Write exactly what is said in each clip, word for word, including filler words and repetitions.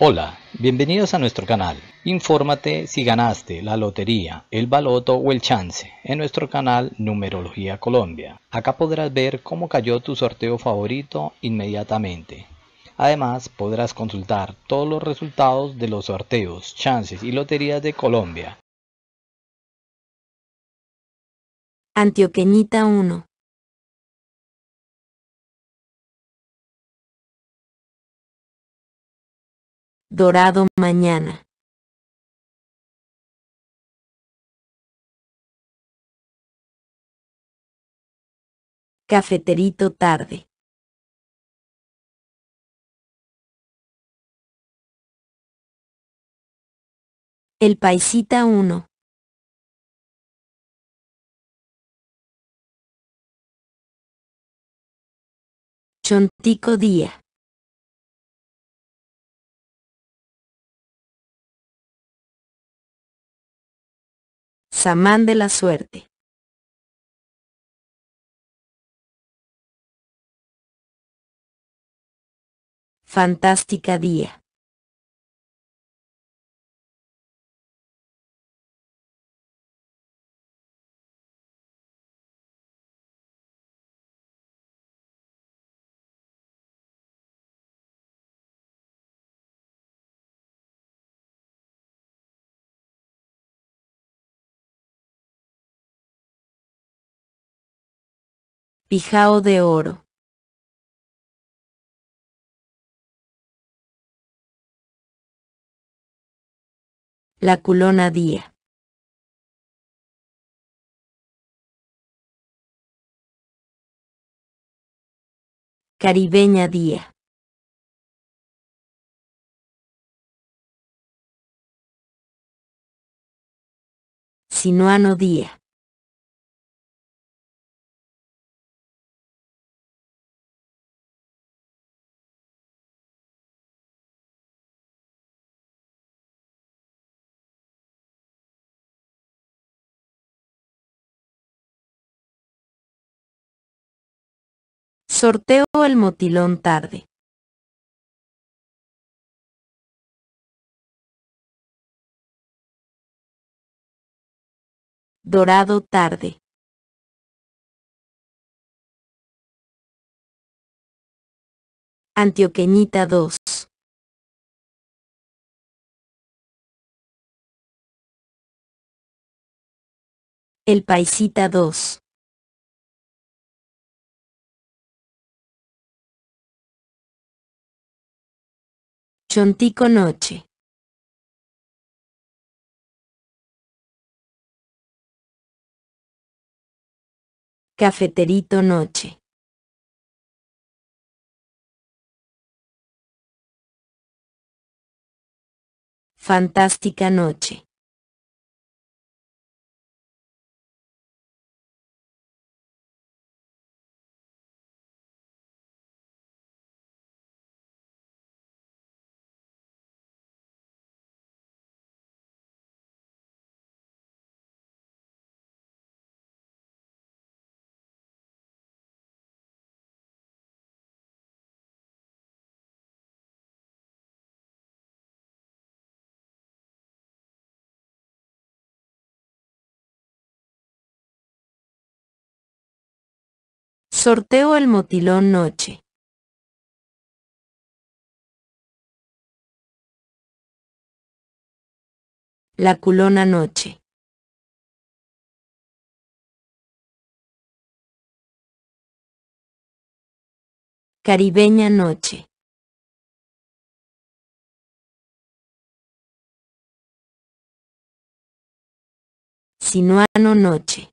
Hola, bienvenidos a nuestro canal. Infórmate si ganaste la lotería, el baloto o el chance en nuestro canal Numerología Colombia. Acá podrás ver cómo cayó tu sorteo favorito inmediatamente. Además, podrás consultar todos los resultados de los sorteos, chances y loterías de Colombia. Antioqueñita uno. Dorado mañana. Cafeterito tarde. El Paisita uno. Chontico día. Samán de la suerte. Fantástica día. Pijao de oro. La culona día. Caribeña día. Sinuano día. Sorteo el motilón tarde. Dorado tarde. Antioqueñita dos. El Paisita dos. Chontico noche. Cafeterito noche. Fantástica noche. Sorteo el motilón noche. La culona noche. Caribeña noche. Sinuano noche.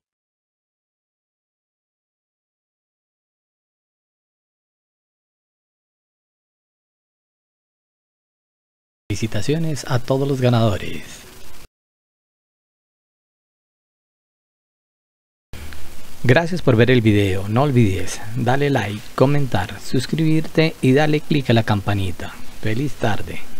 Felicitaciones a todos los ganadores. Gracias por ver el video, no olvides darle like, comentar, suscribirte y darle click a la campanita. Feliz tarde.